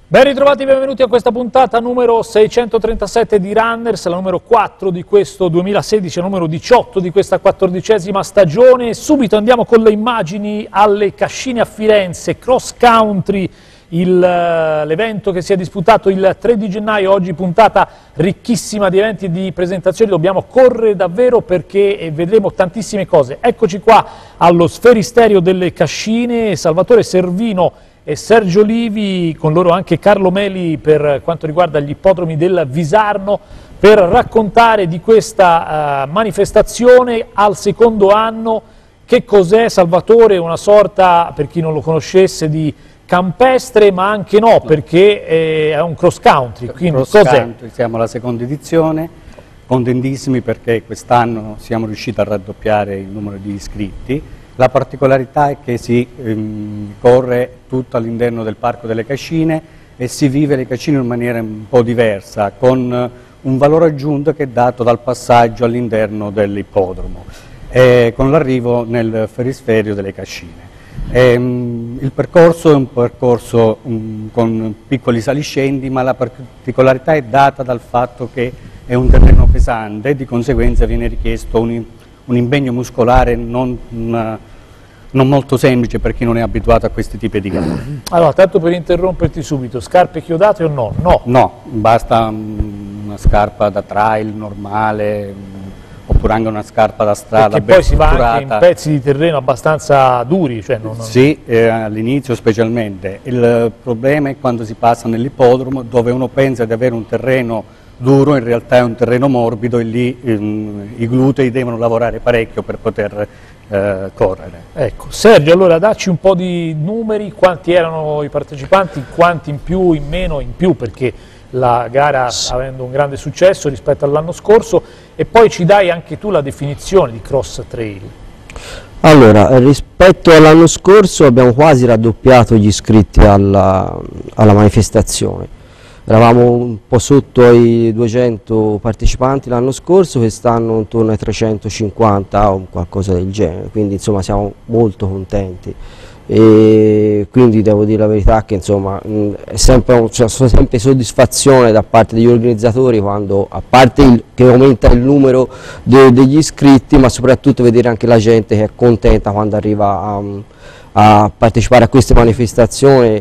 Ben ritrovati, benvenuti a questa puntata numero 637 di Runners, la numero 4 di questo 2016, la numero 18 di questa 14ª stagione. Subito andiamo con le immagini alle Cascine a Firenze, cross country, l'evento che si è disputato il 3 di gennaio, oggi puntata ricchissima di eventi e di presentazioni, dobbiamo correre davvero perché vedremo tantissime cose. Eccoci qua allo Sferisterio delle Cascine, Salvatore Servino e Sergio Livi, con loro anche Carlo Meli per quanto riguarda gli ippodromi del Visarno, per raccontare di questa manifestazione al secondo anno. Che cos'è, Salvatore? Una sorta, per chi non lo conoscesse, di campestre, ma anche no, perché è un cross country. Quindi cos'è? Siamo alla seconda edizione, contentissimi perché quest'anno siamo riusciti a raddoppiare il numero di iscritti. La particolarità è che si corre tutto all'interno del Parco delle Cascine e si vive le Cascine in maniera un po' diversa, con un valore aggiunto che è dato dal passaggio all'interno dell'ippodromo, con l'arrivo nel Ferisferio delle Cascine. Il percorso è un percorso con piccoli saliscendi, ma la particolarità è data dal fatto che è un terreno pesante e di conseguenza viene richiesto un impegno muscolare non molto semplice per chi non è abituato a questi tipi di gare. Allora, tanto per interromperti subito, scarpe chiodate o no? No. No, basta una scarpa da trail normale, oppure anche una scarpa da strada. Perché poi si va anche in pezzi di terreno abbastanza duri. Cioè Sì, all'inizio specialmente. Il problema è quando si passa nell'ippodromo, dove uno pensa di avere un terreno duro, in realtà è un terreno morbido e lì i glutei devono lavorare parecchio per poter correre. Ecco, Sergio, allora dacci un po' di numeri, quanti erano i partecipanti, quanti in più, in meno, in più, perché la gara avendo un grande successo rispetto all'anno scorso, e poi ci dai anche tu la definizione di cross trail. Allora, rispetto all'anno scorso abbiamo quasi raddoppiato gli iscritti alla manifestazione. Eravamo un po' sotto ai 200 partecipanti l'anno scorso, quest'anno intorno ai 350 o qualcosa del genere, quindi insomma siamo molto contenti. E quindi devo dire la verità che insomma sono sempre soddisfazione da parte degli organizzatori quando, a parte che aumenta il numero degli iscritti, ma soprattutto vedere anche la gente che è contenta quando arriva a partecipare a queste manifestazioni,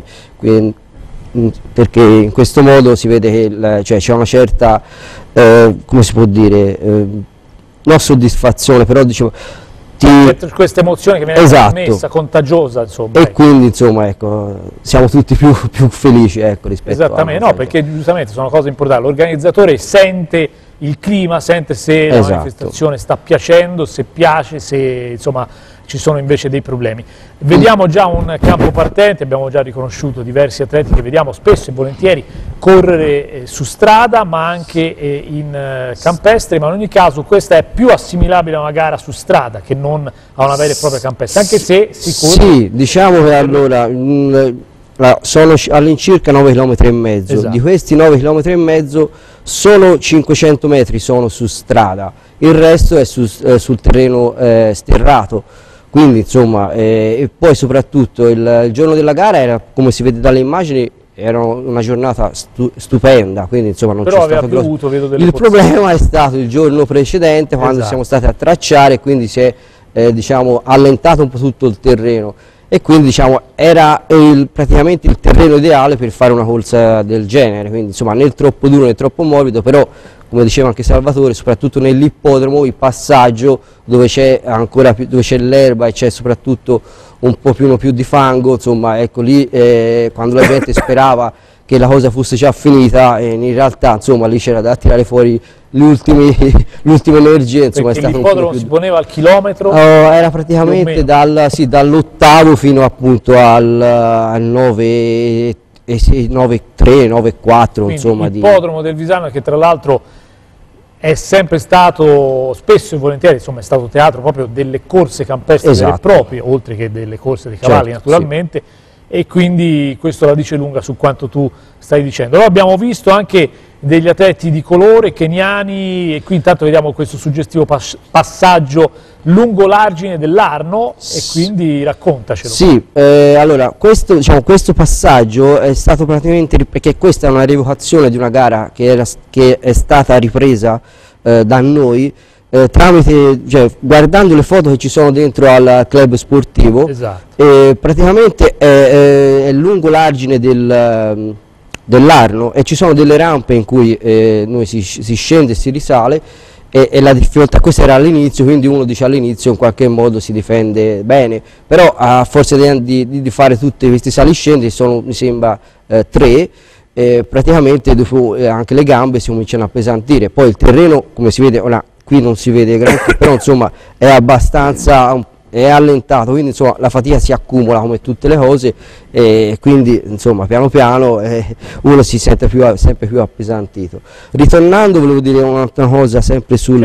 perché in questo modo si vede che c'è una certa, come si può dire, non soddisfazione, però diciamo questa emozione che viene trasmessa, contagiosa, insomma. E quindi insomma ecco, siamo tutti più felici, ecco, rispetto esattamente, no, perché giustamente sono cose importanti. L'organizzatore sente il clima, sente se la manifestazione sta piacendo, se piace, se insomma ci sono invece dei problemi. Vediamo già un campo partente, abbiamo già riconosciuto diversi atleti che vediamo spesso e volentieri correre su strada, ma anche in campestre, ma in ogni caso questa è più assimilabile a una gara su strada che non a una vera e propria campestre, anche se si corre. Sì, diciamo che allora sono all'incirca 9,5 km, esatto. Di questi 9,5 km solo 500 metri sono su strada, il resto è sul terreno sterrato. Quindi insomma, e poi soprattutto il giorno della gara era, come si vede dalle immagini, era una giornata stupenda, quindi insomma non c'è stato piovuto, vedo delle il problema è stato il giorno precedente quando siamo stati a tracciare e quindi si è diciamo, allentato un po' tutto il terreno e quindi diciamo, era praticamente il terreno ideale per fare una corsa del genere, quindi insomma né troppo duro né troppo morbido, però come diceva anche Salvatore, soprattutto nell'ippodromo il passaggio dove c'è ancora più, dove c'è l'erba e c'è soprattutto un po' più di fango, insomma ecco lì quando la gente sperava che la cosa fosse già finita in realtà insomma lì c'era da tirare fuori l'ultima energia, insomma. Perché l'ippodromo si poneva al chilometro? Era praticamente dall'8° fino appunto al 9. 9,3, 9,4 insomma. L'ippodromo del Visarno, che tra l'altro è sempre stato, spesso e volentieri, insomma, è stato teatro proprio delle corse campestri vere e proprie, oltre che delle corse dei cavalli naturalmente, e quindi questo la dice lunga su quanto tu stai dicendo. Allora abbiamo visto anche degli atleti di colore keniani e qui intanto vediamo questo suggestivo passaggio lungo l'argine dell'Arno e quindi raccontacelo. Sì, allora questo passaggio è stato praticamente, perché questa è una rievocazione di una gara che è stata ripresa da noi tramite, guardando le foto che ci sono dentro al club sportivo. Esatto. Praticamente è lungo l'argine dell'Arno e ci sono delle rampe in cui noi si scende e si risale e la difficoltà, questo era all'inizio, quindi uno dice all'inizio in qualche modo si difende bene, però a forza di fare tutti questi saliscendi, sono mi sembra 3, praticamente dopo anche le gambe si cominciano a appesantire, poi il terreno come si vede, ora qui non si vede granché, però insomma è abbastanza, è allentato, quindi insomma la fatica si accumula come tutte le cose e quindi insomma piano piano uno si sente sempre più appesantito. Ritornando volevo dire un'altra cosa sempre sul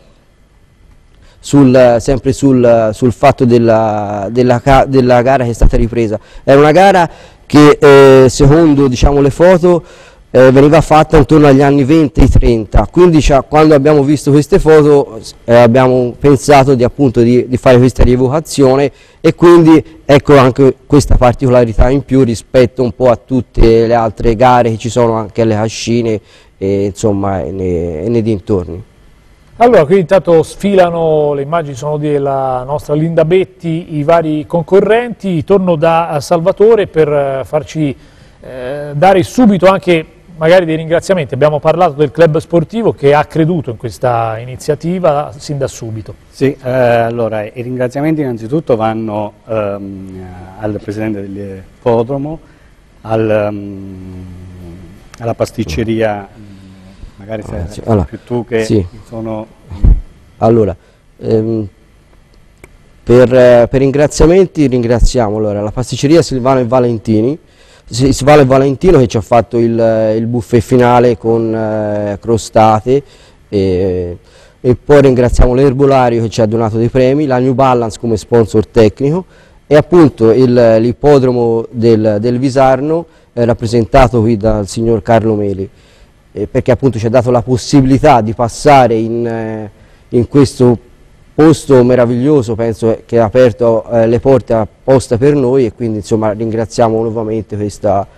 fatto della gara che è stata ripresa. È una gara che secondo le foto veniva fatta intorno agli anni 20-30, quindi quando abbiamo visto queste foto abbiamo pensato di fare questa rievocazione e quindi ecco anche questa particolarità in più rispetto un po' a tutte le altre gare che ci sono anche alle Cascine e insomma nei dintorni. Allora, qui intanto sfilano, le immagini sono della nostra Linda Betti, i vari concorrenti. Torno da Salvatore per farci dare subito anche magari dei ringraziamenti. Abbiamo parlato del club sportivo che ha creduto in questa iniziativa sin da subito. Sì, allora i ringraziamenti innanzitutto vanno al presidente dell'ippodromo, alla pasticceria, magari più tu che sì. sono... Allora, per ringraziamenti ringraziamo la pasticceria Silvano e Valentini, Silvano e Valentino che ci ha fatto il buffet finale con crostate e poi ringraziamo l'erbolario che ci ha donato dei premi, la New Balance come sponsor tecnico e appunto l'ippodromo del Visarno rappresentato qui dal signor Carlo Meli, perché appunto ci ha dato la possibilità di passare in questo posto meraviglioso, penso che ha aperto le porte apposta per noi e quindi insomma ringraziamo nuovamente questa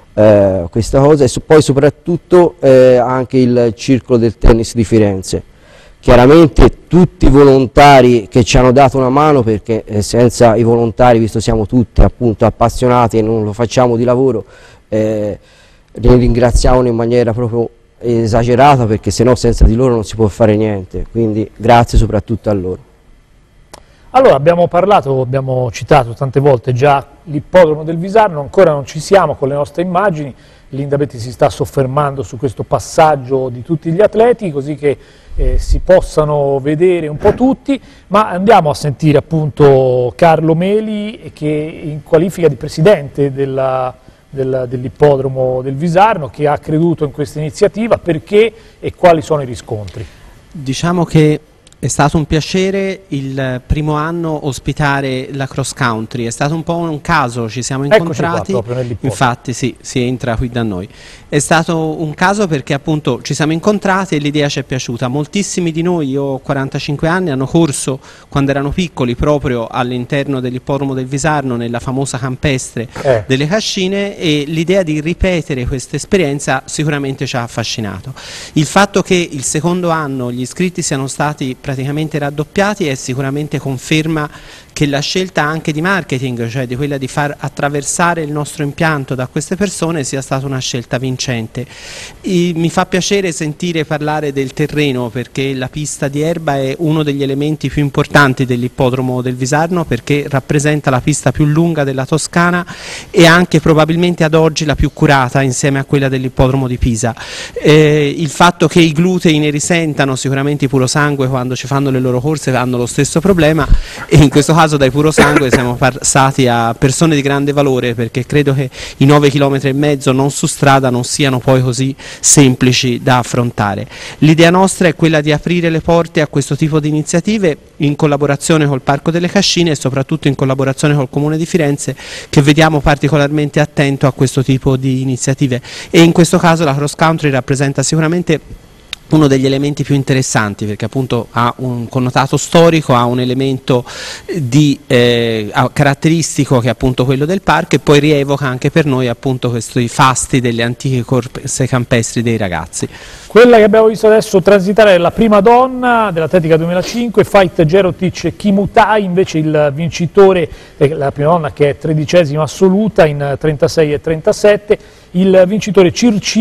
cosa e poi soprattutto anche il Circolo del Tennis di Firenze. Chiaramente tutti i volontari che ci hanno dato una mano, perché senza i volontari, visto siamo tutti appunto appassionati e non lo facciamo di lavoro, li ringraziamo in maniera proprio esagerata, perché sennò senza di loro non si può fare niente, quindi grazie soprattutto a loro. Allora abbiamo citato tante volte già l'ippodromo del Visarno, ancora non ci siamo con le nostre immagini, Linda Betti si sta soffermando su questo passaggio di tutti gli atleti così che si possano vedere un po' tutti, ma andiamo a sentire appunto Carlo Meli che in qualifica di presidente dell'ippodromo del Visarno, che ha creduto in questa iniziativa, perché e quali sono i riscontri? Diciamo che è stato un piacere il primo anno ospitare la cross country, è stato un po' un caso, ci siamo incontrati, infatti sì, si entra qui da noi. È stato un caso perché appunto ci siamo incontrati e l'idea ci è piaciuta. Moltissimi di noi, io ho 45 anni, hanno corso quando erano piccoli proprio all'interno dell'ippodromo del Visarno, nella famosa campestre delle Cascine, e l'idea di ripetere questa esperienza sicuramente ci ha affascinato. Il fatto che il secondo anno gli iscritti siano stati praticamente raddoppiati è sicuramente conferma che la scelta anche di marketing, cioè di quella di far attraversare il nostro impianto da queste persone, sia stata una scelta vincente. Mi fa piacere sentire parlare del terreno, perché la pista di erba è uno degli elementi più importanti dell'ippodromo del Visarno, perché rappresenta la pista più lunga della Toscana e anche probabilmente ad oggi la più curata insieme a quella dell'ippodromo di Pisa. Il fatto che i glutei ne risentano, sicuramente i purosangue quando ci fanno le loro corse hanno lo stesso problema, e in questo caso caso dai puro sangue siamo passati a persone di grande valore, perché credo che i 9,5 km non su strada non siano poi così semplici da affrontare. L'idea nostra è quella di aprire le porte a questo tipo di iniziative in collaborazione col Parco delle Cascine e soprattutto in collaborazione col Comune di Firenze, che vediamo particolarmente attento a questo tipo di iniziative, e in questo caso la cross country rappresenta sicuramente uno degli elementi più interessanti, perché appunto ha un connotato storico, ha un elemento caratteristico che è appunto quello del parco, e poi rievoca anche per noi appunto questi fasti delle antiche corse campestri dei ragazzi. Quella che abbiamo visto adesso transitare è la prima donna dell'Atletica 2005, Fait Jerotic Kimutai, invece il vincitore, la prima donna che è 13ª assoluta in 36,37, il vincitore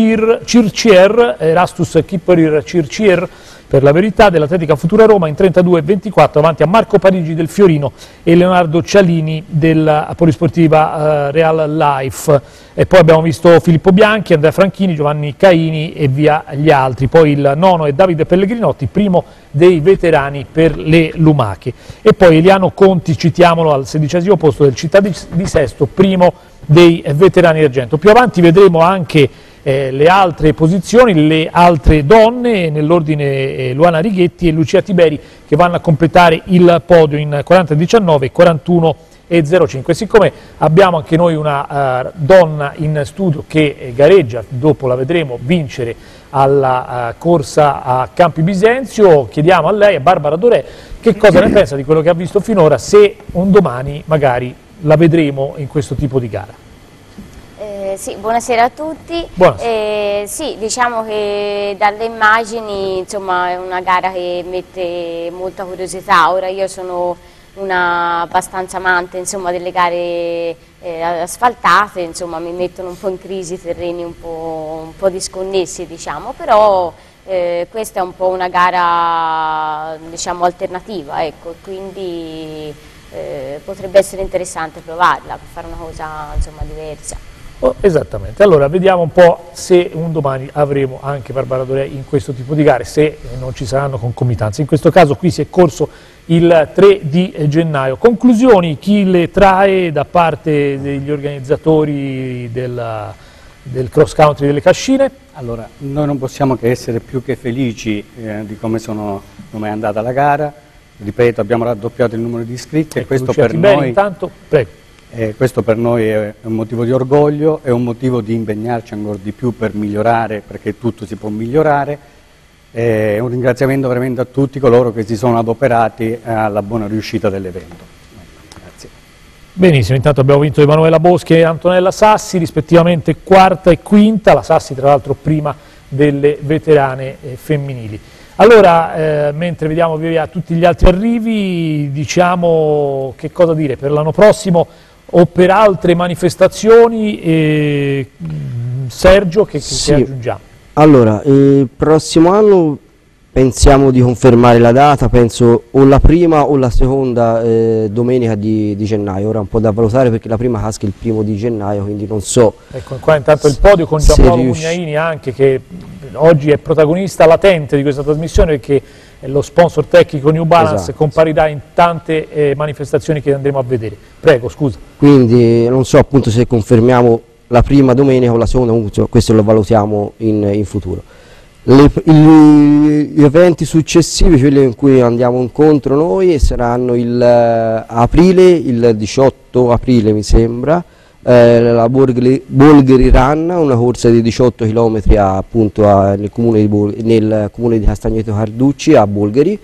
Circier, Erastus Kipperir Circier, per la verità, dell'Atletica Futura Roma in 32,24 avanti a Marco Parigi del Fiorino e Leonardo Cialini della Polisportiva Real Life. E poi abbiamo visto Filippo Bianchi, Andrea Franchini, Giovanni Caini e via gli altri. Poi il nono è Davide Pellegrinotti, primo dei veterani per le lumache. E poi Eliano Conti, citiamolo, al 16° posto del Città di Sesto, primo dei veterani d'argento. Più avanti vedremo anche le altre posizioni, le altre donne, nell'ordine Luana Righetti e Lucia Tiberi, che vanno a completare il podio in 40,19, 41,05. Siccome abbiamo anche noi una donna in studio che gareggia, dopo la vedremo vincere alla corsa a Campi Bisenzio, chiediamo a lei, a Barbara Dorè, che cosa ne pensa di quello che ha visto finora, se un domani magari la vedremo in questo tipo di gara. Sì, buonasera a tutti. Sì, diciamo che dalle immagini, insomma, è una gara che mette molta curiosità. Ora io sono una abbastanza amante, insomma, delle gare asfaltate, insomma, mi mettono un po' in crisi terreni un po' disconnessi, diciamo, però questa è un po' una gara, diciamo, alternativa, ecco, quindi potrebbe essere interessante provarla, per fare una cosa, insomma, diversa. Esattamente, allora vediamo un po' se un domani avremo anche Barbara Dorè in questo tipo di gare, se non ci saranno concomitanze. In questo caso qui si è corso il 3 di gennaio. Conclusioni, chi le trae da parte degli organizzatori del cross country delle Cascine? Allora, noi non possiamo che essere più che felici di come è andata la gara. Ripeto, abbiamo raddoppiato il numero di iscritti e questo per noi... Intanto, prego. Questo per noi è un motivo di orgoglio, è un motivo di impegnarci ancora di più per migliorare, perché tutto si può migliorare. Un ringraziamento veramente a tutti coloro che si sono adoperati alla buona riuscita dell'evento. Grazie. Benissimo, intanto abbiamo vinto Emanuela Boschi e Antonella Sassi, rispettivamente quarta e quinta, la Sassi tra l'altro prima delle veterane femminili. Allora, mentre vediamo via tutti gli altri arrivi, diciamo che cosa dire per l'anno prossimo o per altre manifestazioni, Sergio, che aggiungiamo? Allora, il prossimo anno pensiamo di confermare la data, penso o la prima o la seconda domenica di gennaio, ora un po' da valutare perché la prima casca il 1° di gennaio, quindi non so. Ecco, qua intanto il podio con Giampaolo Mugnaini anche, che oggi è protagonista latente di questa trasmissione, perché lo sponsor tecnico New Balance, esatto, comparirà in tante manifestazioni che andremo a vedere. Prego, scusa. Quindi non so appunto se confermiamo la prima domenica o la seconda, questo lo valutiamo in futuro. Gli eventi successivi, quelli in cui andiamo incontro noi, saranno il 18 aprile mi sembra, la Bolgheri Run, una corsa di 18 km appunto nel comune di Castagneto Carducci a Bolgheri.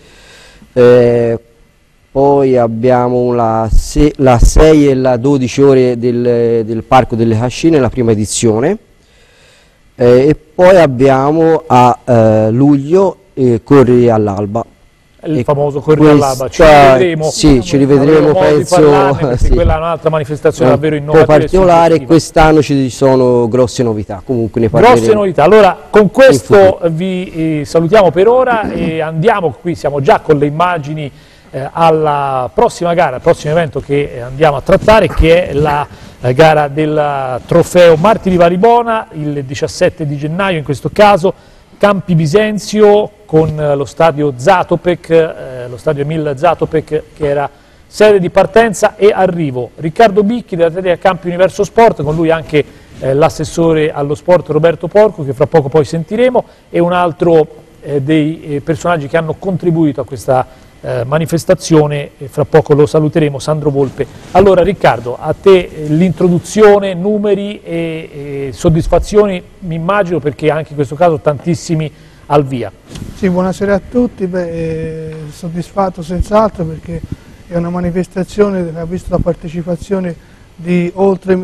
Poi abbiamo la 6 e la 12 ore del Parco delle Cascine, la prima edizione. E poi abbiamo a luglio Corri all'Alba. Il famoso Corri all'Alba, ci rivedremo. Sì, ci rivedremo, penso. Sì. Quella è un'altra manifestazione davvero innovativa. Un po' particolare, quest'anno ci sono grosse novità, comunque ne parleremo. Grosse novità, allora con questo vi salutiamo per ora e andiamo, qui siamo già con le immagini alla prossima gara, al prossimo evento che andiamo a trattare, che è la gara del trofeo Martiri Varibona, il 17 di gennaio in questo caso, Campi Bisenzio con lo stadio Zatopek, lo stadio Emil Zatopek, che era sede di partenza e arrivo. Riccardo Bicchi dell'Atletica Campi Universo Sport, con lui anche l'assessore allo sport Roberto Porco, che fra poco poi sentiremo, e un altro dei personaggi che hanno contribuito a questa manifestazione, e fra poco lo saluteremo, Sandro Volpe. Allora Riccardo, a te l'introduzione, numeri e soddisfazioni, mi immagino, perché anche in questo caso tantissimi al via. Sì, buonasera a tutti. Soddisfatto senz'altro, perché è una manifestazione che ha visto la partecipazione di oltre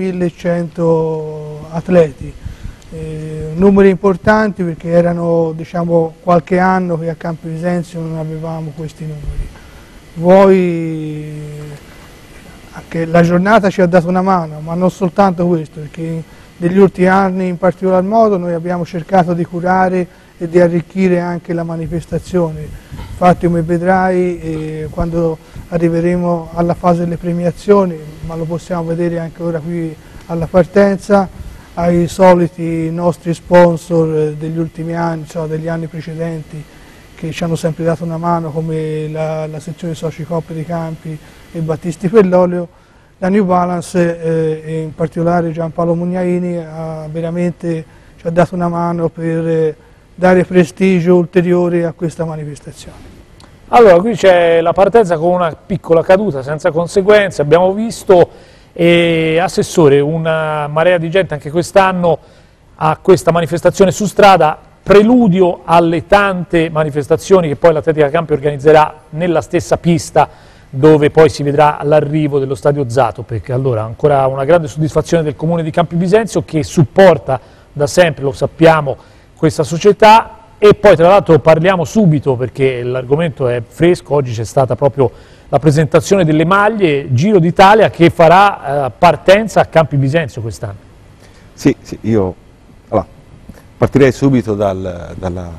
1100 atleti, numeri importanti, perché erano, diciamo, qualche anno che a Campi Bisenzio non avevamo questi numeri. Anche la giornata ci ha dato una mano, ma non soltanto questo, perché negli ultimi anni in particolar modo noi abbiamo cercato di curare e di arricchire anche la manifestazione. Infatti, come vedrai, quando arriveremo alla fase delle premiazioni, ma lo possiamo vedere anche ora qui alla partenza, ai soliti nostri sponsor degli ultimi anni, cioè degli anni precedenti, che ci hanno sempre dato una mano, come la sezione Soci Coppe dei Campi e Battisti per l'Olio. La New Balance e in particolare Giampaolo Mugnaini ci ha dato una mano per dare prestigio ulteriore a questa manifestazione. Allora, qui c'è la partenza con una piccola caduta senza conseguenze, abbiamo visto, Assessore, una marea di gente anche quest'anno a questa manifestazione su strada, preludio alle tante manifestazioni che poi l'Atletica Campi organizzerà nella stessa pista, dove poi si vedrà l'arrivo dello Stadio Zato, perché allora ancora una grande soddisfazione del Comune di Campi Bisenzio, che supporta da sempre, lo sappiamo, questa società. E poi tra l'altro parliamo subito, perché l'argomento è fresco, oggi c'è stata proprio la presentazione delle maglie Giro d'Italia che farà partenza a Campi Bisenzio quest'anno. Sì, io partirei subito dalla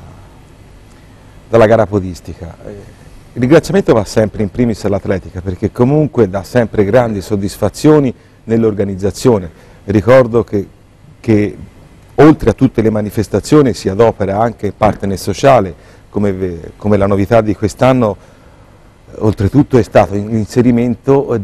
gara podistica. Il ringraziamento va sempre in primis all'atletica, perché comunque dà sempre grandi soddisfazioni nell'organizzazione. Ricordo che oltre a tutte le manifestazioni si adopera anche il partner sociale, come la novità di quest'anno, oltretutto è stato l'inserimento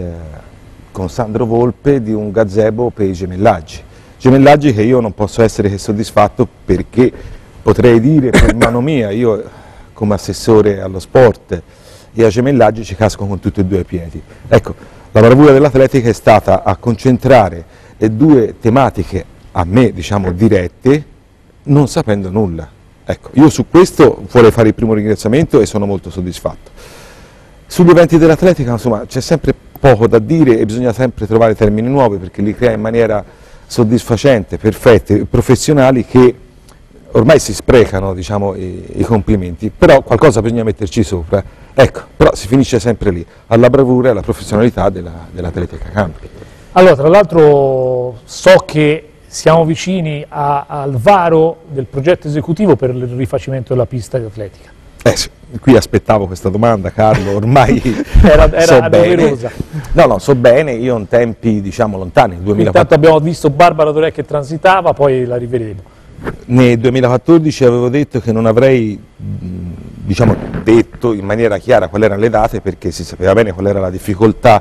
con Sandro Volpe di un gazebo per i gemellaggi. Gemellaggi che io non posso essere che soddisfatto, perché potrei dire per mano mia, io come assessore allo sport e a gemellaggi ci casco con tutti e due i piedi. Ecco, la bravura dell'atletica è stata a concentrare le due tematiche a me, diciamo, dirette, non sapendo nulla. Ecco, io su questo vorrei fare il primo ringraziamento e sono molto soddisfatto. Sugli eventi dell'atletica, insomma, c'è sempre poco da dire e bisogna sempre trovare termini nuovi, perché li crea in maniera soddisfacente, perfette, professionali, che ormai si sprecano, diciamo, i complimenti, però qualcosa bisogna metterci sopra. Ecco, però si finisce sempre lì, alla bravura e alla professionalità dell'Atletica Campi. Allora, tra l'altro so che siamo vicini al varo del progetto esecutivo per il rifacimento della pista di atletica. Sì, qui aspettavo questa domanda, Carlo, ormai era so doverosa. Bene. No, so bene, io in tempi, diciamo, lontani, 2004. Intanto abbiamo visto Barbara Dorè che transitava, poi la rivedremo. Nel 2014 avevo detto che non avrei, diciamo, detto in maniera chiara quali erano le date, perché si sapeva bene qual era la difficoltà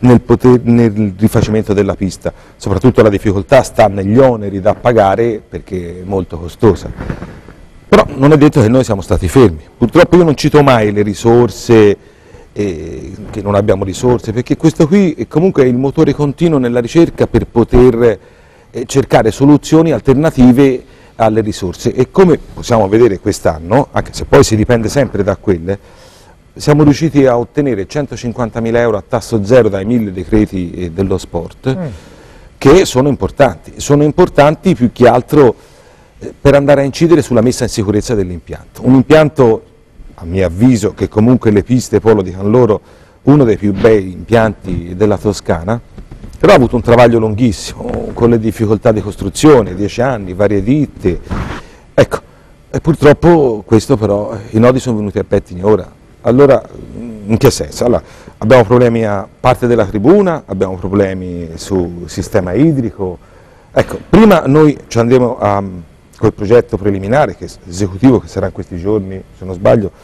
nel rifacimento della pista, soprattutto la difficoltà sta negli oneri da pagare, perché è molto costosa. Però non è detto che noi siamo stati fermi. Purtroppo io non cito mai le risorse, che non abbiamo risorse, perché questo qui comunque è il motore continuo nella ricerca per poter cercare soluzioni alternative alle risorse, e come possiamo vedere quest'anno, anche se poi si dipende sempre da quelle, siamo riusciti a ottenere 150.000 euro a tasso zero dai 1000 decreti dello sport, che sono importanti più che altro per andare a incidere sulla messa in sicurezza dell'impianto. Un impianto, a mio avviso, che comunque le piste poi lo dicano loro, uno dei più bei impianti della Toscana, però ha avuto un travaglio lunghissimo, con le difficoltà di costruzione, 10 anni, varie ditte, ecco, e purtroppo questo però, i nodi sono venuti a pettine ora. Allora, in che senso? Allora, abbiamo problemi a parte della tribuna, abbiamo problemi sul sistema idrico, ecco, prima noi ci andremo col progetto preliminare, esecutivo, che sarà in questi giorni, se non sbaglio,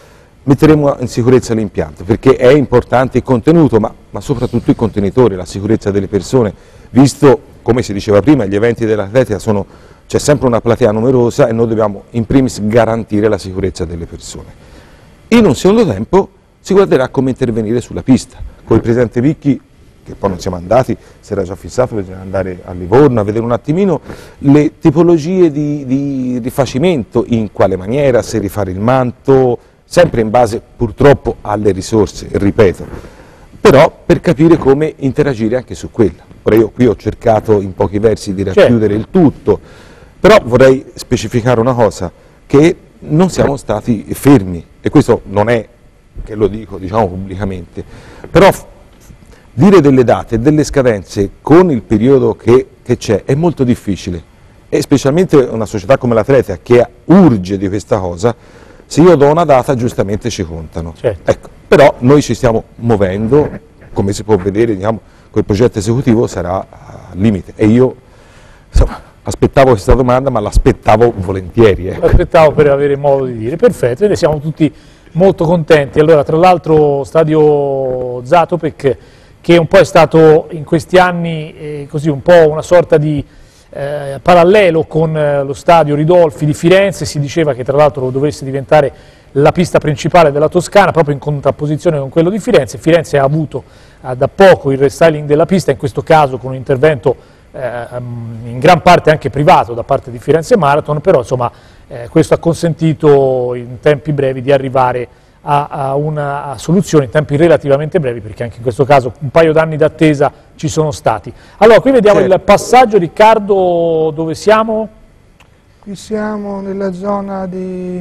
metteremo in sicurezza l'impianto, perché è importante il contenuto, ma soprattutto il contenitore, la sicurezza delle persone, visto, come si diceva prima, gli eventi dell'atletica c'è sempre una platea numerosa e noi dobbiamo in primis garantire la sicurezza delle persone. In un secondo tempo si guarderà come intervenire sulla pista. Con il presidente Vicchi, che poi non siamo andati, si era già fissato, bisogna andare a Livorno a vedere un attimino le tipologie di rifacimento, in quale maniera, se rifare il manto, sempre in base purtroppo alle risorse, ripeto, però per capire come interagire anche su quella. Ora io qui ho cercato in pochi versi di racchiudere il tutto, però vorrei specificare una cosa, che non siamo stati fermi, e questo non è che lo dico, diciamo, pubblicamente, però dire delle date, delle scadenze con il periodo che c'è è molto difficile, e specialmente una società come l'Atletica che urge di questa cosa, se io do una data giustamente ci contano. Certo. Ecco, però noi ci stiamo muovendo, come si può vedere, diciamo, quel progetto esecutivo sarà al limite, e io insomma, aspettavo questa domanda, ma l'aspettavo volentieri. L'aspettavo per avere modo di dire, perfetto, e ne siamo tutti molto contenti. Allora, tra l'altro stadio Zatopek, che un po' è stato in questi anni così un po' una sorta di parallelo con lo stadio Ridolfi di Firenze, si diceva che tra l'altro dovesse diventare la pista principale della Toscana, proprio in contrapposizione con quello di Firenze. Firenze ha avuto da poco il restyling della pista, in questo caso con un intervento in gran parte anche privato da parte di Firenze Marathon, però insomma questo ha consentito in tempi brevi di arrivare a una soluzione in tempi relativamente brevi, perché anche in questo caso un paio d'anni d'attesa ci sono stati. Allora, qui vediamo il passaggio, Riccardo, dove siamo? Qui siamo nella zona di...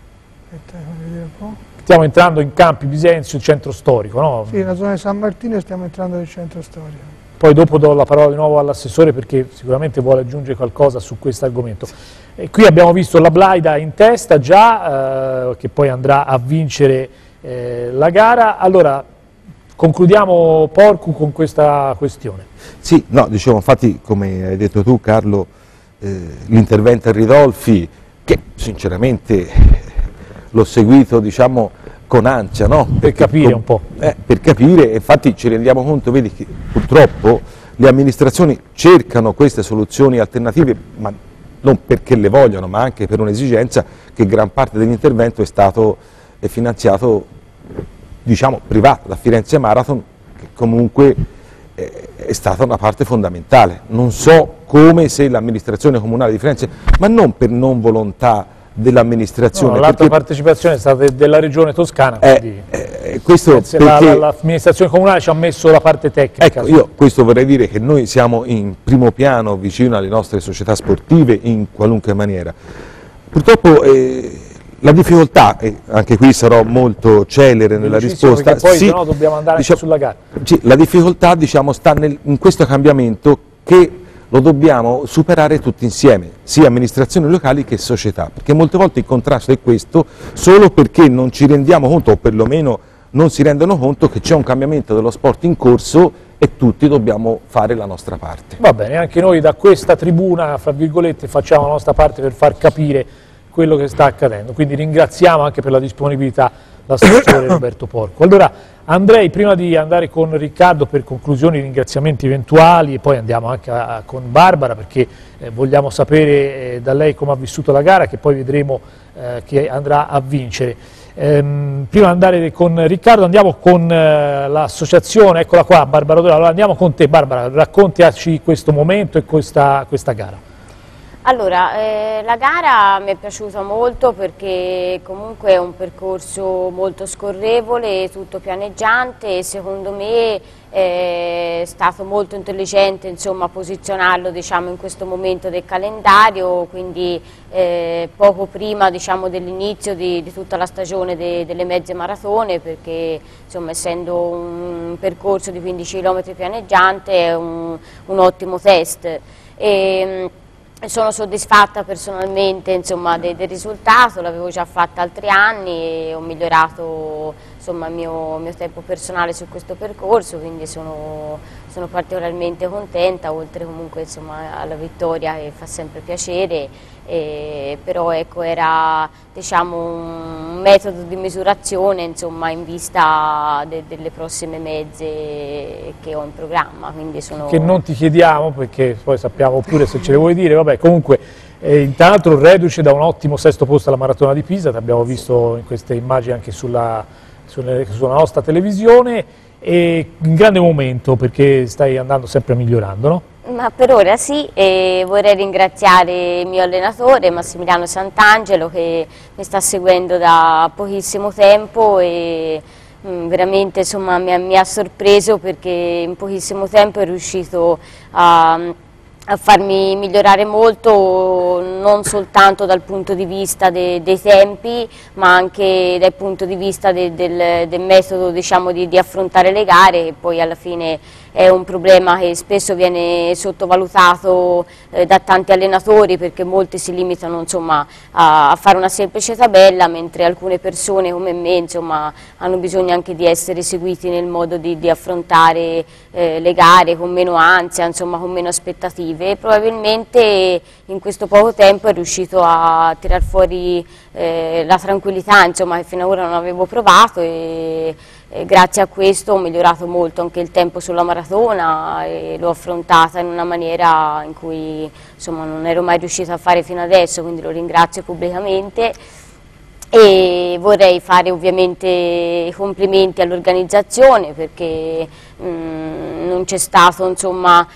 Stiamo entrando in Campi Bisenzio, il centro storico, no? Sì, nella zona di San Martino, e stiamo entrando nel centro storico. Poi dopo do la parola di nuovo all'assessore perché sicuramente vuole aggiungere qualcosa su questo argomento. Qui abbiamo visto la Blaida in testa già, che poi andrà a vincere la gara. Allora, concludiamo Porcu con questa questione. Sì, no, dicevo, infatti come hai detto tu Carlo, l'intervento a Ridolfi, che sinceramente l'ho seguito, diciamo, con ansia, no? Per capire un po'. Per capire, infatti ci rendiamo conto, vedi, che purtroppo le amministrazioni cercano queste soluzioni alternative, ma non perché le vogliono, ma anche per un'esigenza che gran parte dell'intervento è stato finanziato, diciamo, privato da Firenze Marathon, che comunque è stata una parte fondamentale. Non so come, se l'amministrazione comunale di Firenze, ma non per non volontà dell'amministrazione. No, l'altra partecipazione è stata della regione Toscana, quindi questo l'amministrazione comunale ci ha messo la parte tecnica. Ecco, io questo vorrei dire che noi siamo in primo piano vicino alle nostre società sportive in qualunque maniera. Purtroppo la difficoltà, e anche qui sarò molto celere nella risposta, poi sì, no, dobbiamo andare anche sulla gara. Sì, la difficoltà, diciamo, sta in questo cambiamento che lo dobbiamo superare tutti insieme, sia amministrazioni locali che società, perché molte volte il contrasto è questo, solo perché non ci rendiamo conto, o perlomeno non si rendono conto, che c'è un cambiamento dello sport in corso e tutti dobbiamo fare la nostra parte. Va bene, anche noi da questa tribuna, fra virgolette, facciamo la nostra parte per far capire quello che sta accadendo, quindi ringraziamo anche per la disponibilità l'assessore Roberto Porcu. Allora andrei, prima di andare con Riccardo per conclusioni, ringraziamenti eventuali, e poi andiamo anche con Barbara perché vogliamo sapere da lei come ha vissuto la gara, che poi vedremo che andrà a vincere. Prima di andare con Riccardo andiamo con l'associazione, eccola qua Barbara Dora. Allora andiamo con te Barbara, raccontaci questo momento e questa gara. Allora, la gara mi è piaciuta molto perché comunque è un percorso molto scorrevole, tutto pianeggiante, e secondo me è stato molto intelligente, insomma, posizionarlo, diciamo, in questo momento del calendario, quindi poco prima, diciamo, dell'inizio di tutta la stagione delle mezze maratone, perché insomma, essendo un percorso di 15 km pianeggiante è un ottimo test. Sono soddisfatta personalmente, insomma, del risultato, l'avevo già fatta altri anni e ho migliorato insomma, il mio tempo personale su questo percorso, quindi sono particolarmente contenta, oltre comunque, insomma, alla vittoria che fa sempre piacere, però ecco, era, diciamo, un metodo di misurazione, insomma, in vista delle prossime mezze che ho in programma. Quindi che non ti chiediamo, perché poi sappiamo pure se ce le vuoi dire, vabbè, comunque intanto reduce da un ottimo sesto posto alla Maratona di Pisa, ti abbiamo visto in queste immagini anche sulla nostra televisione, e un grande momento perché stai andando sempre migliorando, no? Ma per ora sì, e vorrei ringraziare il mio allenatore Massimiliano Sant'Angelo, che mi sta seguendo da pochissimo tempo e veramente, insomma, mi ha sorpreso, perché in pochissimo tempo è riuscito a farmi migliorare molto, non soltanto dal punto di vista dei tempi, ma anche dal punto di vista del metodo, diciamo, di affrontare le gare, che poi alla fine è un problema che spesso viene sottovalutato da tanti allenatori, perché molti si limitano, insomma, a fare una semplice tabella, mentre alcune persone come me, insomma, hanno bisogno anche di essere seguiti nel modo di affrontare le gare con meno ansia, insomma, con meno aspettative, e probabilmente in questo poco tempo è riuscito a tirar fuori la tranquillità, insomma, che fino ad ora non avevo provato, e grazie a questo ho migliorato molto anche il tempo sulla maratona, e l'ho affrontata in una maniera in cui, insomma, non ero mai riuscita a fare fino adesso, quindi lo ringrazio pubblicamente. E vorrei fare ovviamente i complimenti all'organizzazione, perché non c'è stato, insomma,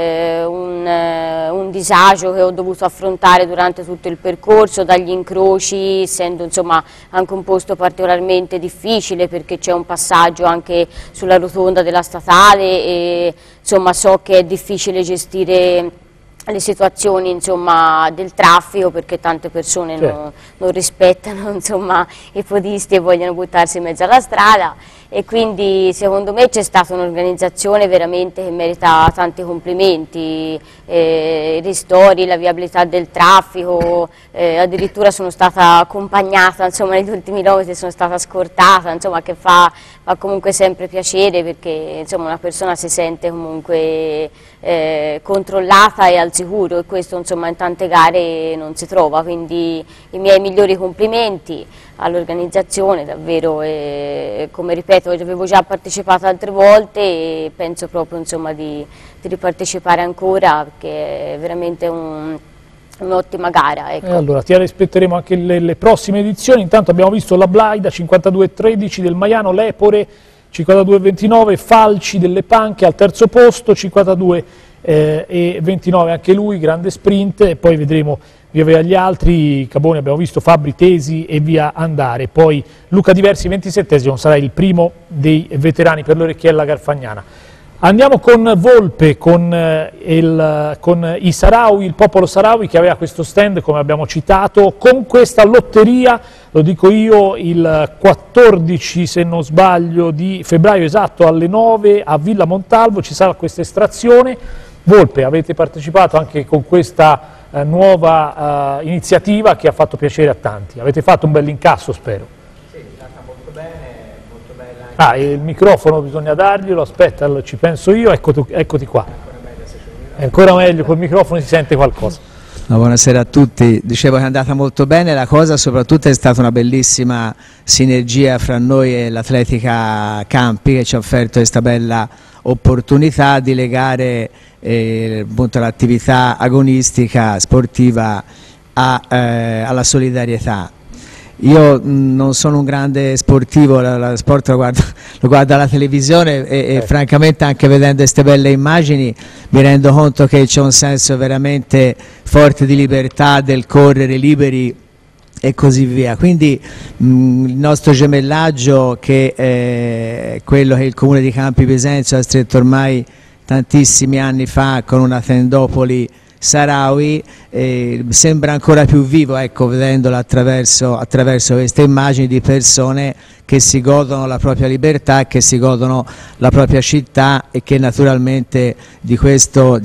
un disagio che ho dovuto affrontare durante tutto il percorso, dagli incroci, essendo, insomma, anche un posto particolarmente difficile, perché c'è un passaggio anche sulla rotonda della statale, e insomma so che è difficile gestire le situazioni, insomma, del traffico, perché tante persone non rispettano, insomma, i podisti e vogliono buttarsi in mezzo alla strada, e quindi secondo me c'è stata un'organizzazione veramente che merita tanti complimenti, i ristori, la viabilità del traffico, addirittura sono stata accompagnata, insomma, negli ultimi chilometri sono stata scortata, insomma, che fa comunque sempre piacere, perché, insomma, una persona si sente comunque controllata e al sicuro, e questo, insomma, in tante gare non si trova, quindi i miei migliori complimenti all'organizzazione, davvero, come ripeto, avevo già partecipato altre volte e penso proprio, insomma, di ripartecipare ancora, perché è veramente un'ottima gara. Ecco. Allora ti aspetteremo anche le prossime edizioni. Intanto abbiamo visto la Blaida 52,13 del Maiano, Lepore 52,29, Falci delle Panche al terzo posto, 52,29 anche lui, grande sprint, e poi vedremo via via gli altri. Caboni abbiamo visto, Fabri, Tesi e via andare, poi Luca Diversi 27esimo, sarà il primo dei veterani per l'Orecchiella Garfagnana. Andiamo con Volpe, con i Sahrawi, il popolo Sahrawi, che aveva questo stand, come abbiamo citato, con questa lotteria, lo dico io, il 14, se non sbaglio, di febbraio, esatto, alle 9 a Villa Montalvo ci sarà questa estrazione. Volpe, avete partecipato anche con questa nuova iniziativa che ha fatto piacere a tanti, avete fatto un bel incasso, spero. Sì, è andata molto bene, molto bella. Ah, il microfono bisogna darglielo, aspetta, ci penso io, eccoti qua. È ancora meglio, col microfono si sente qualcosa. No, buonasera a tutti, dicevo che è andata molto bene, la cosa soprattutto è stata una bellissima sinergia fra noi e l'Atletica Campi, che ci ha offerto questa bella opportunità di legare l'attività agonistica sportiva alla solidarietà. Io non sono un grande sportivo, lo sport lo guardo alla televisione e francamente, anche vedendo queste belle immagini, mi rendo conto che c'è un senso veramente forte di libertà, del correre liberi e così via. Quindi il nostro gemellaggio, che è quello che il Comune di Campi Bisenzio ha stretto ormai tantissimi anni fa con una tendopoli Sahrawi sembra ancora più vivo, ecco, vedendolo attraverso queste immagini di persone che si godono la propria libertà, che si godono la propria città e che naturalmente di questo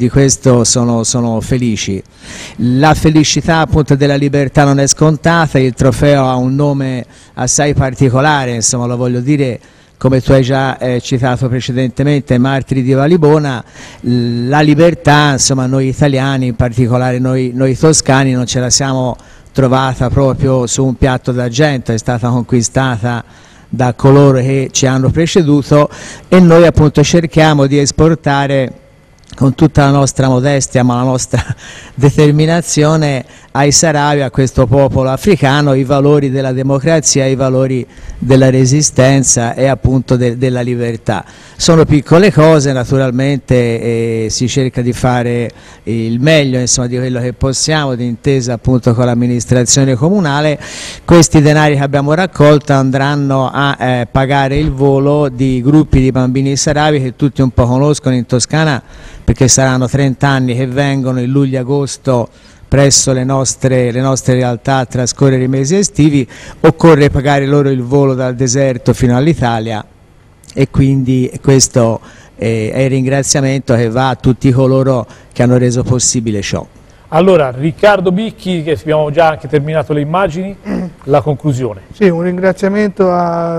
sono felici. La felicità appunto della libertà non è scontata, il trofeo ha un nome assai particolare, insomma, lo voglio dire, come tu hai già citato precedentemente, Martiri di Valibona. La libertà, insomma, noi italiani, in particolare noi toscani, non ce la siamo trovata proprio su un piatto d'argento, è stata conquistata da coloro che ci hanno preceduto e noi appunto cerchiamo di esportare con tutta la nostra modestia ma la nostra determinazione ai Sahrawi, a questo popolo africano, i valori della democrazia, i valori della resistenza e appunto della libertà. Sono piccole cose, naturalmente si cerca di fare il meglio, insomma, di quello che possiamo, d'intesa appunto con l'amministrazione comunale. Questi denari che abbiamo raccolto andranno a pagare il volo di gruppi di bambini Sahrawi che tutti un po' conoscono in Toscana, perché saranno 30 anni che vengono in luglio e agosto presso le nostre realtà a trascorrere i mesi estivi. Occorre pagare loro il volo dal deserto fino all'Italia e quindi questo è il ringraziamento che va a tutti coloro che hanno reso possibile ciò. Allora, Riccardo Bicchi, che abbiamo già anche terminato le immagini, la conclusione. Sì, un ringraziamento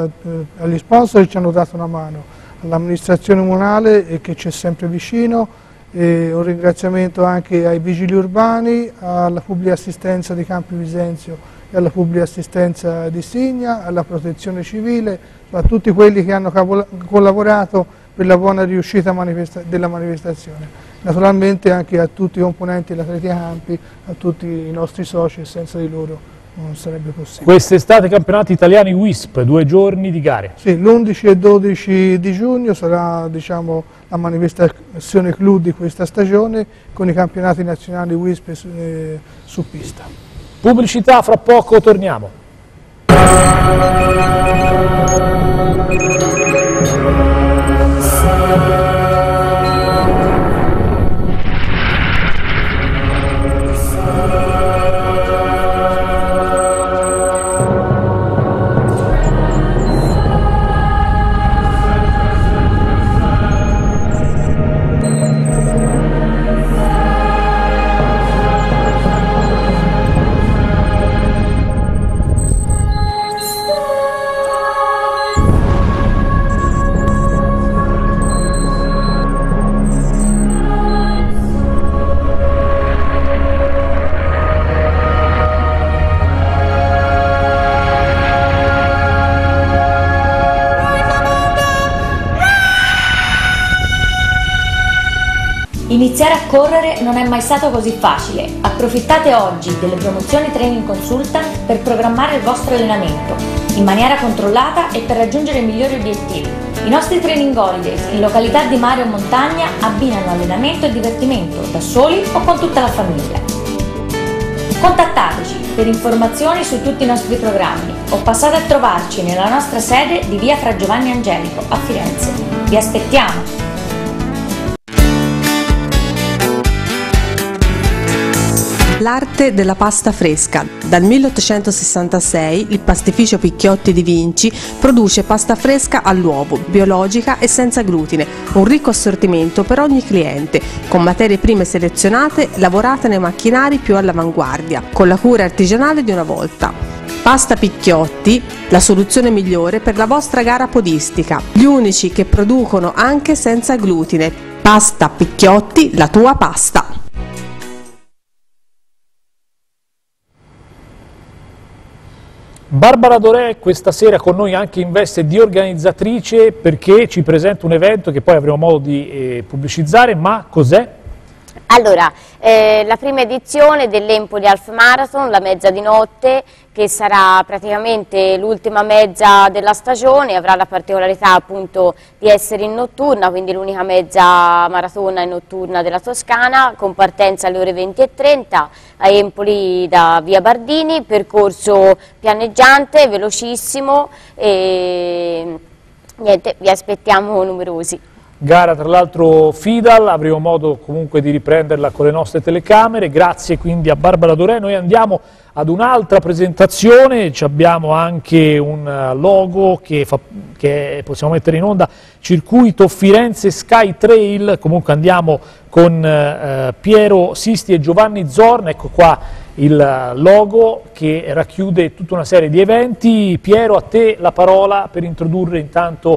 agli sponsor che ci hanno dato una mano, all'amministrazione comunale che ci è sempre vicino, e un ringraziamento anche ai vigili urbani, alla pubblica assistenza di Campi Visenzio e alla pubblica assistenza di Signa, alla protezione civile, a tutti quelli che hanno collaborato per la buona riuscita della manifestazione. Naturalmente anche a tutti i componenti dell'Atletica Campi, a tutti i nostri soci, senza di loro non sarebbe possibile. Quest'estate campionati italiani WISP, 2 giorni di gare. Sì, l'11 e 12 di giugno sarà, diciamo, la manifestazione clou di questa stagione con i campionati nazionali WISP su pista. Pubblicità, fra poco torniamo. Iniziare a correre non è mai stato così facile. Approfittate oggi delle promozioni Training Consultant per programmare il vostro allenamento in maniera controllata e per raggiungere i migliori obiettivi. I nostri training holidays in località di mare o montagna abbinano allenamento e divertimento da soli o con tutta la famiglia. Contattateci per informazioni su tutti i nostri programmi o passate a trovarci nella nostra sede di via Fra Giovanni Angelico a Firenze. Vi aspettiamo! L'arte della pasta fresca. Dal 1866 il pastificio Picchiotti di Vinci produce pasta fresca all'uovo, biologica e senza glutine, un ricco assortimento per ogni cliente, con materie prime selezionate, lavorate nei macchinari più all'avanguardia, con la cura artigianale di una volta. Pasta Picchiotti, la soluzione migliore per la vostra gara podistica, gli unici che producono anche senza glutine. Pasta Picchiotti, la tua pasta. Barbara Dorè questa sera con noi anche in veste di organizzatrice, perché ci presenta un evento che poi avremo modo di pubblicizzare, ma cos'è? Allora, la prima edizione dell'Empoli Half Marathon, la mezza di notte, che sarà praticamente l'ultima mezza della stagione, avrà la particolarità appunto di essere in notturna, quindi l'unica mezza maratona e notturna della Toscana, con partenza alle ore 20:30 a Empoli da via Bardini, percorso pianeggiante, velocissimo e niente, vi aspettiamo numerosi. gara tra l'altro Fidal, avremo modo comunque di riprenderla con le nostre telecamere. Grazie quindi a Barbara Dorè. Noi andiamo ad un'altra presentazione, abbiamo anche un logo che possiamo mettere in onda, Circuito Firenze Sky Trail. Comunque andiamo con Piero Sisti e Giovanni Zorn. Ecco qua il logo che racchiude tutta una serie di eventi. Piero, a te la parola per introdurre intanto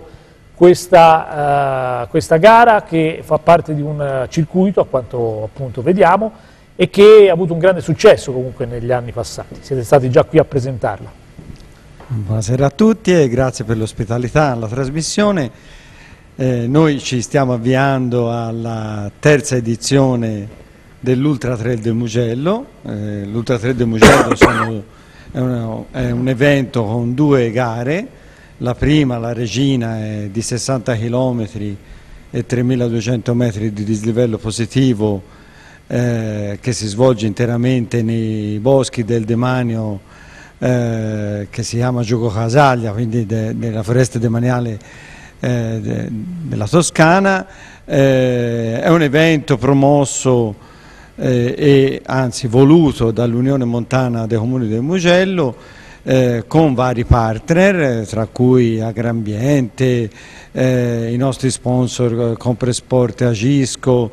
questa gara che fa parte di un circuito, a quanto appunto vediamo, e che ha avuto un grande successo comunque negli anni passati. Siete stati già qui a presentarla. Buonasera a tutti e grazie per l'ospitalità alla trasmissione. Noi ci stiamo avviando alla terza edizione dell'Ultra Trail del Mugello. L'Ultra Trail del Mugello è un evento con 2 gare. La prima, la Regina, è di 60 km e 3.200 metri di dislivello positivo, che si svolge interamente nei boschi del demanio che si chiama Gioco Casaglia, quindi della foresta demaniale della Toscana. È un evento promosso e anzi voluto dall'Unione Montana dei Comuni del Mugello, con vari partner, tra cui Agrambiente, i nostri sponsor Compressport e Agisco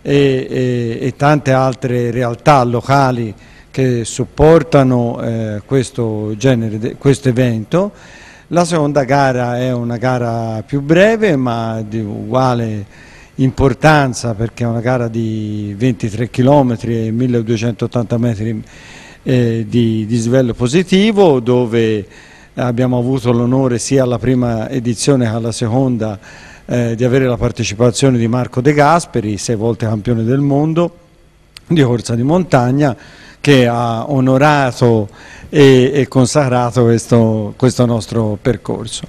e tante altre realtà locali che supportano questo evento. La seconda gara è una gara più breve ma di uguale importanza, perché è una gara di 23 km e 1280 metri di dislivello positivo, dove abbiamo avuto l'onore sia alla prima edizione che alla seconda di avere la partecipazione di Marco De Gasperi, 6 volte campione del mondo di corsa di montagna, che ha onorato e consacrato questo nostro percorso.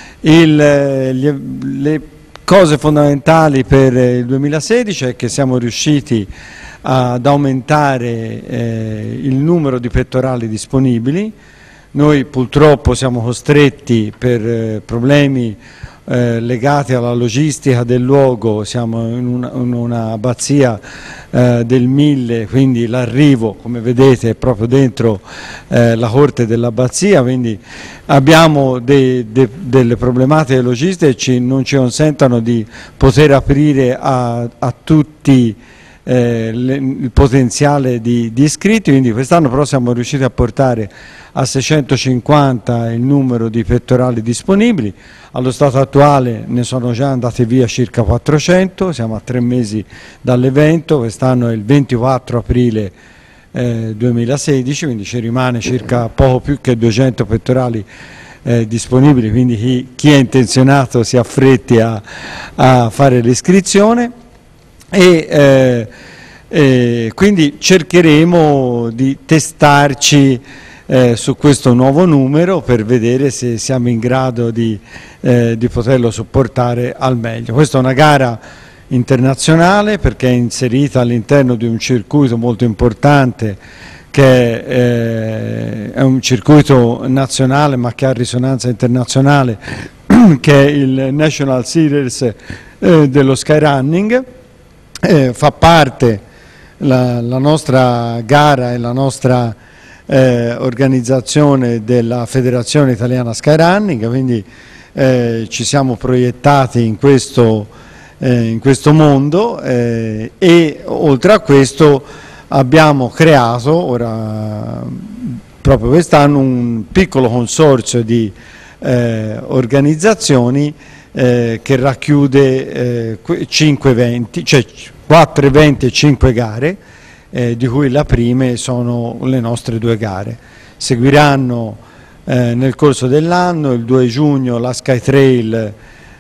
Le cose fondamentali per il 2016 è che siamo riusciti ad aumentare il numero di pettorali disponibili. Noi purtroppo siamo costretti, per problemi legati alla logistica del luogo, siamo in una abbazia del 1000, quindi l'arrivo, come vedete, è proprio dentro la corte dell'abbazia, quindi abbiamo delle problematiche logistiche, non ci consentono di poter aprire a tutti il potenziale di iscritti, quindi quest'anno però siamo riusciti a portare a 650 il numero di pettorali disponibili. Allo stato attuale ne sono già andati via circa 400, siamo a 3 mesi dall'evento, quest'anno è il 24 aprile 2016, quindi ci rimane circa poco più che 200 pettorali disponibili, quindi chi è intenzionato si affretti a fare l'iscrizione. E quindi cercheremo di testarci su questo nuovo numero per vedere se siamo in grado di poterlo supportare al meglio. Questa è una gara internazionale perché è inserita all'interno di un circuito molto importante, che è un circuito nazionale ma che ha risonanza internazionale, che è il National Series dello Skyrunning. Fa parte la nostra gara e la nostra organizzazione della Federazione Italiana Skyrunning, quindi ci siamo proiettati in questo mondo e oltre a questo abbiamo creato proprio quest'anno un piccolo consorzio di organizzazioni che racchiude 5 eventi, cioè 4 eventi e 5 gare, di cui le prime sono le nostre 2 gare. Seguiranno nel corso dell'anno, il 2 giugno, la Sky Trail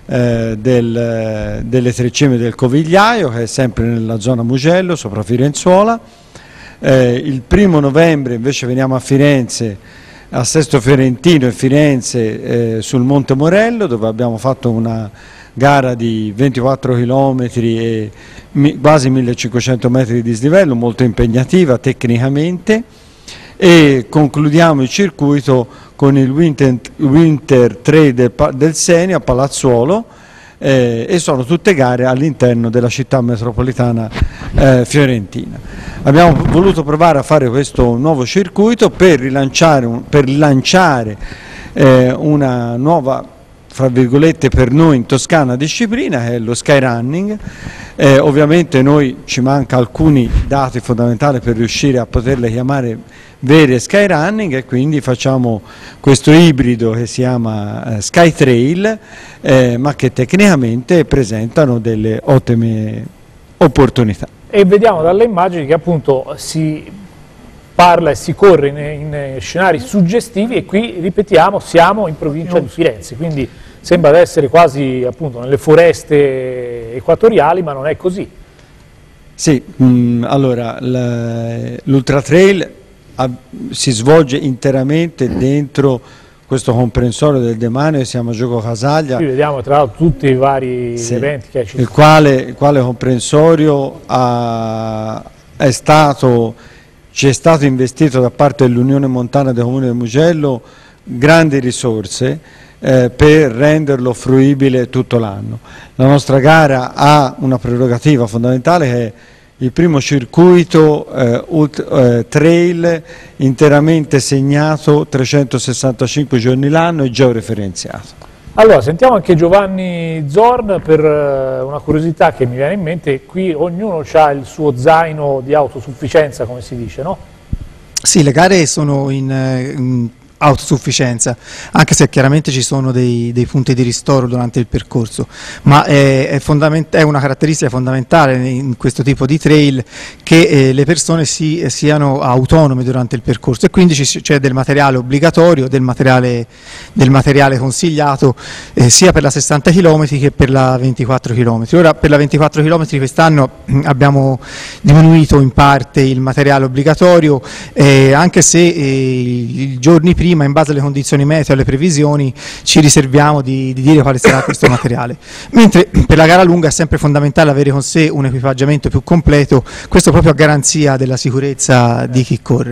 delle Tre Cime del Covigliaio, che è sempre nella zona Mugello, sopra Firenzuola. Il 1° novembre invece veniamo a Firenze, a Sesto Fiorentino e Firenze, sul Monte Morello, dove abbiamo fatto una gara di 24 km e quasi 1500 metri di dislivello, molto impegnativa tecnicamente, e concludiamo il circuito con il Winter Trail del Seni a Palazzuolo, e sono tutte gare all'interno della città metropolitana fiorentina. Abbiamo voluto provare a fare questo nuovo circuito per lanciare una nuova, fra virgolette, per noi in Toscana disciplina, che è lo skyrunning. Ovviamente noi ci manca alcuni dati fondamentali per riuscire a poterle chiamare vere skyrunning, e quindi facciamo questo ibrido che si chiama Skytrail, ma che tecnicamente presentano delle ottime opportunità. E vediamo dalle immagini che appunto si parla e si corre in scenari suggestivi, e qui, ripetiamo, siamo in provincia di Firenze, quindi sembra di essere quasi appunto nelle foreste equatoriali, ma non è così. Sì, allora l'Ultra Trail si svolge interamente dentro questo comprensorio del demanio che si chiama Gioco Casaglia. Qui vediamo tra l'altro tutti i vari eventi che il quale comprensorio ci è stato investito da parte dell'Unione Montana del Comune del Mugello grandi risorse per renderlo fruibile tutto l'anno. La nostra gara ha una prerogativa fondamentale, che è il primo circuito trail interamente segnato 365 giorni l'anno e georeferenziato. Allora, sentiamo anche Giovanni Zorn per una curiosità che mi viene in mente. Qui ognuno ha il suo zaino di autosufficienza, come si dice, no? Sì, le gare sono in autosufficienza, anche se chiaramente ci sono dei punti di ristoro durante il percorso, ma è una caratteristica fondamentale in questo tipo di trail che le persone siano autonome durante il percorso, e quindi c'è del materiale obbligatorio, del materiale consigliato sia per la 60 km che per la 24 km. Ora, per la 24 km quest'anno abbiamo diminuito in parte il materiale obbligatorio, anche se i giorni prima, in base alle condizioni meteo e alle previsioni, ci riserviamo di dire quale sarà questo materiale. Mentre per la gara lunga è sempre fondamentale avere con sé un equipaggiamento più completo, questo proprio a garanzia della sicurezza di chi corre.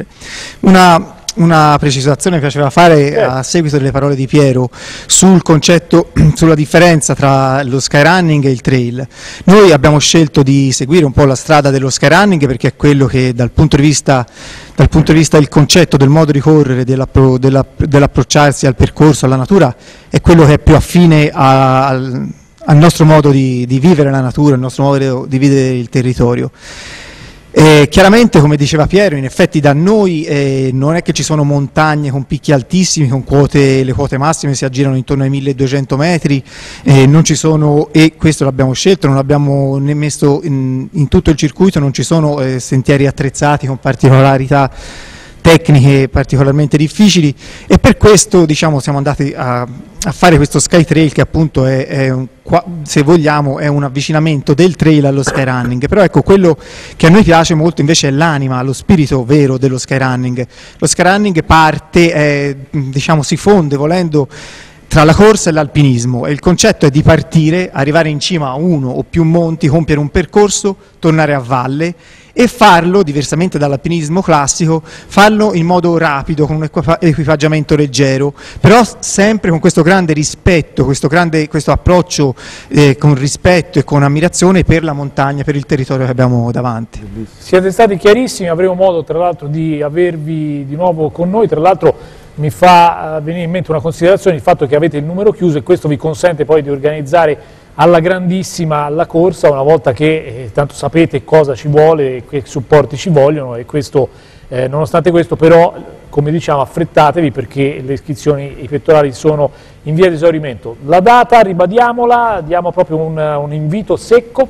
Una precisazione mi piaceva fare a seguito delle parole di Piero sul concetto, sulla differenza tra lo skyrunning e il trail. Noi abbiamo scelto di seguire un po' la strada dello skyrunning perché è quello che dal punto di vista del concetto, del modo di correre, dell'approcciarsi al percorso, alla natura, è quello che è più affine al nostro modo di vivere la natura, al nostro modo di vivere il territorio. Chiaramente, come diceva Piero, in effetti da noi non è che ci sono montagne con picchi altissimi, con le quote massime si aggirano intorno ai 1200 metri, non ci sono, e questo l'abbiamo scelto, non l'abbiamo né messo in tutto il circuito, non ci sono sentieri attrezzati con particolarità tecniche particolarmente difficili, e per questo, diciamo, siamo andati a fare questo Skytrail, che appunto se vogliamo è un avvicinamento del trail allo skyrunning. Però ecco, quello che a noi piace molto invece è l'anima, lo spirito vero dello skyrunning. Lo skyrunning diciamo, si fonde, volendo, tra la corsa e l'alpinismo, e il concetto è di partire, arrivare in cima a uno o più monti, compiere un percorso, tornare a valle e farlo, diversamente dall'alpinismo classico, farlo in modo rapido, con un equipaggiamento leggero, però sempre con questo grande rispetto, questo approccio con rispetto e con ammirazione per la montagna, per il territorio che abbiamo davanti. Siete stati chiarissimi, avremo modo tra l'altro di avervi di nuovo con noi. Tra l'altro mi fa venire in mente una considerazione, il fatto che avete il numero chiuso, e questo vi consente poi di organizzare alla grandissima la corsa, una volta che tanto sapete cosa ci vuole, che supporti ci vogliono, e questo, nonostante questo però, come diciamo, affrettatevi perché le iscrizioni, i pettorali sono in via di esaurimento. La data, ribadiamola, diamo proprio un invito secco.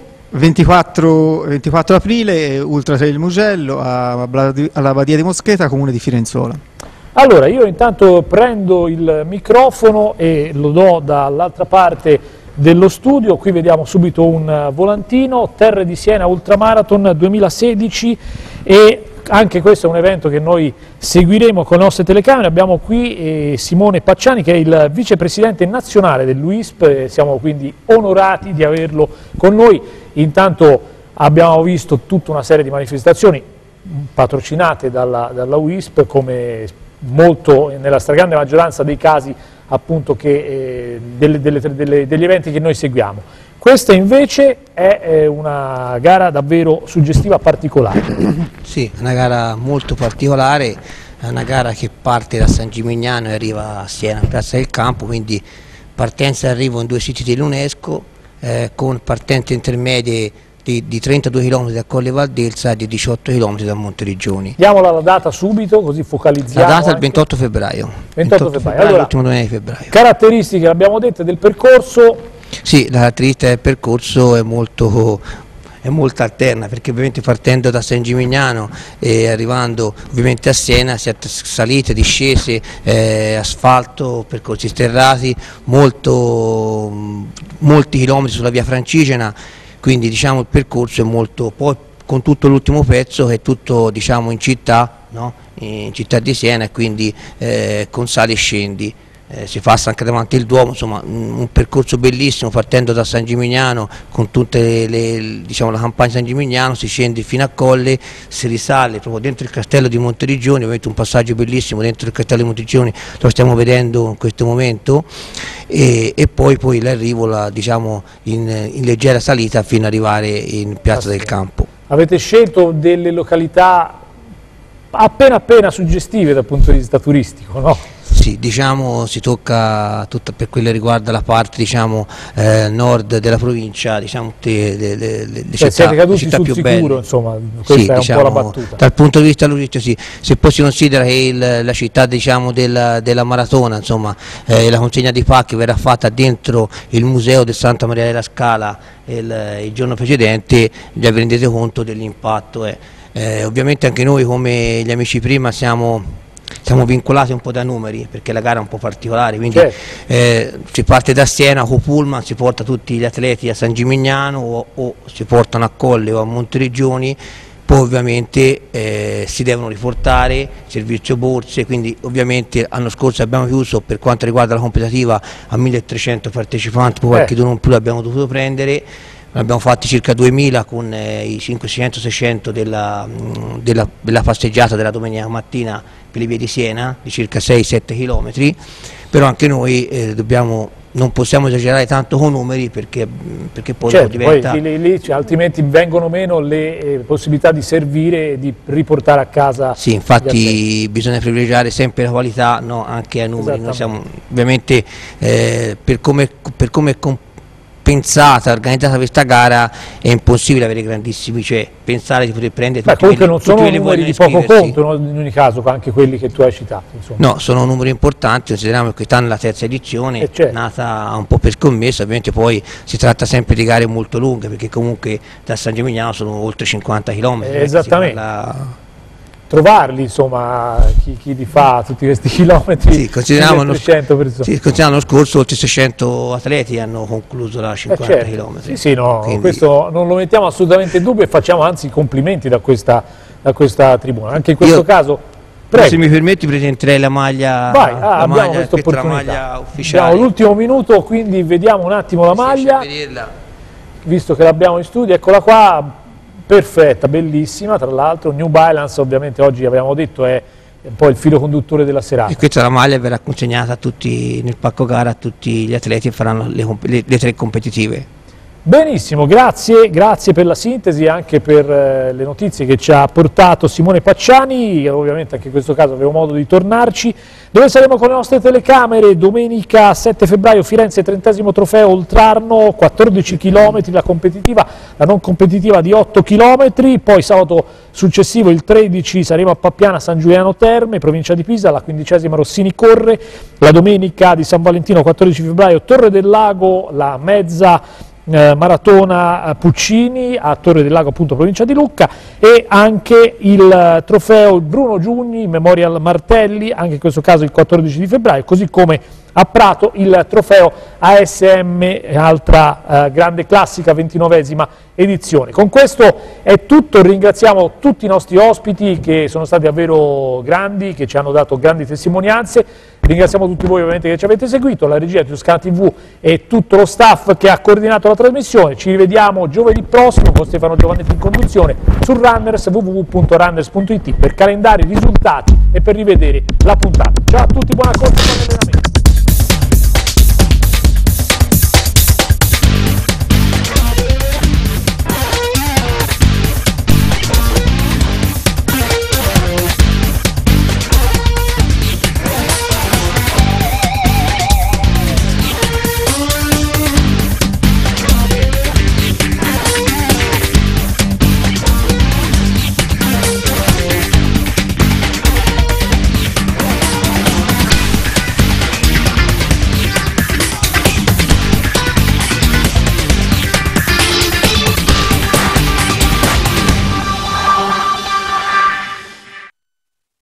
24 aprile, Ultra Trail Mugello, alla Badia di Moscheta, comune di Firenzuola. Allora, io intanto prendo il microfono e lo do dall'altra parte dello studio. Qui vediamo subito un volantino, Terre di Siena Ultramarathon 2016, e anche questo è un evento che noi seguiremo con le nostre telecamere. Abbiamo qui Simone Pacciani, che è il vicepresidente nazionale dell'UISP, siamo quindi onorati di averlo con noi. Intanto abbiamo visto tutta una serie di manifestazioni patrocinate dalla UISP, come molto nella stragrande maggioranza dei casi appunto degli eventi che noi seguiamo. Questa invece è una gara davvero suggestiva, particolare. Sì, una gara molto particolare, è una gara che parte da San Gimignano e arriva a Siena, Piazza del Campo, quindi partenza e arrivo in 2 siti dell'UNESCO, con partenze intermedie di 32 km da Colle Valdelsa e di 18 km da Monteriggioni. Diamola la data subito, così focalizziamo. La data è il 28 febbraio. 28 febbraio. Allora, l'ultimo domenica di febbraio. Caratteristiche, l'abbiamo detto, del percorso. Sì, la caratteristica del percorso è molto alterna, perché ovviamente partendo da San Gimignano e arrivando ovviamente a Siena si ha salite, discese, asfalto, percorsi sterrati, molti chilometri sulla via Francigena, quindi diciamo il percorso è molto, poi con tutto l'ultimo pezzo che è tutto diciamo in città, no? In città di Siena, e quindi con sali e scendi. Si passa anche davanti il Duomo, insomma un percorso bellissimo partendo da San Gimignano con tutte diciamo, la campagna San Gimignano, si scende fino a Colle, si risale proprio dentro il castello di Monteriggioni, ovviamente un passaggio bellissimo dentro il castello di Monteriggioni, lo stiamo vedendo in questo momento, e poi l'arrivo diciamo, in leggera salita fino ad arrivare in Piazza del Campo. Avete scelto delle località appena suggestive dal punto di vista turistico, no? Sì, diciamo si tocca tutta per quello che riguarda la parte diciamo, nord della provincia, diciamo le siete caduti città sul più sicuro, belle. Insomma, questa sì, è diciamo, un po' la battuta. Dal punto di vista logistico sì, se poi si considera che la città diciamo, della maratona, insomma, la consegna di pacchi verrà fatta dentro il museo del Santa Maria della Scala il giorno precedente, già vi rendete conto dell'impatto. Ovviamente anche noi come gli amici prima siamo vincolati un po' da numeri, perché la gara è un po' particolare, quindi si parte da Siena con Pullman, si porta tutti gli atleti a San Gimignano o si portano a Colle o a Monteriggioni, poi ovviamente si devono riportare, servizio borse, quindi ovviamente l'anno scorso abbiamo chiuso per quanto riguarda la competitiva a 1300 partecipanti, poi qualche non più l'abbiamo dovuto prendere. Abbiamo fatti circa 2000 con i 500-600 della passeggiata della domenica mattina per le vie di Siena, di circa 6-7 km, però anche noi non possiamo esagerare tanto con numeri perché poi diventa... Poi lì, altrimenti vengono meno le possibilità di servire e di riportare a casa. Sì, infatti bisogna privilegiare sempre la qualità, no? Anche ai numeri. Noi siamo ovviamente per come pensata, organizzata questa gara è impossibile avere grandissimi, cioè pensare di poter prendere tutti comunque non sono numeri di poco conto, no? In ogni caso anche quelli che tu hai citato, insomma. No, sono numeri importanti, consideriamo che quest'anno è la terza edizione, nata un po' per scommessa, ovviamente poi si tratta sempre di gare molto lunghe, perché comunque da San Gimignano sono oltre 50 km. Esattamente. Trovarli, insomma, chi li fa tutti questi chilometri. Sì, consideriamo l'anno scorso oltre 600 atleti hanno concluso la 50 km. Sì, sì, no, quindi... questo non lo mettiamo assolutamente in dubbio e facciamo anzi complimenti da questa tribuna. Anche in questo caso, prego. Se mi permetti presenterei la maglia, abbiamo questa opportunità. La maglia ufficiale. Abbiamo l'ultimo minuto, quindi vediamo un attimo la maglia, visto che l'abbiamo in studio, eccola qua. Perfetta, bellissima, tra l'altro New Balance ovviamente oggi abbiamo detto è un po' il filo conduttore della serata. E questa la maglia verrà consegnata a tutti, nel pacco gara a tutti gli atleti che faranno le 3 competitive. Benissimo, grazie per la sintesi e anche per le notizie che ci ha portato Simone Pacciani, ovviamente anche in questo caso avremo modo di tornarci, dove saremo con le nostre telecamere domenica 7 febbraio Firenze 30° trofeo Oltrarno, 14 km la competitiva, la non competitiva di 8 km, poi sabato successivo il 13 saremo a Pappiana San Giuliano Terme, provincia di Pisa, la 15ª Rossini corre, la domenica di San Valentino 14 febbraio Torre del Lago, la mezza maratona Puccini a Torre del Lago, appunto provincia di Lucca, e anche il trofeo Bruno Giugni Memorial Martelli, anche in questo caso il 14 di febbraio, così come a Prato il trofeo ASM, altra grande classica, 29ª edizione. Con questo è tutto, ringraziamo tutti i nostri ospiti che sono stati davvero grandi, che ci hanno dato grandi testimonianze, ringraziamo tutti voi ovviamente che ci avete seguito, la regia di Toscana TV e tutto lo staff che ha coordinato la trasmissione. Ci rivediamo giovedì prossimo con Stefano Giovannetti in conduzione su Runners, www.runners.it, per calendari, risultati e per rivedere la puntata. Ciao a tutti, buona corsa.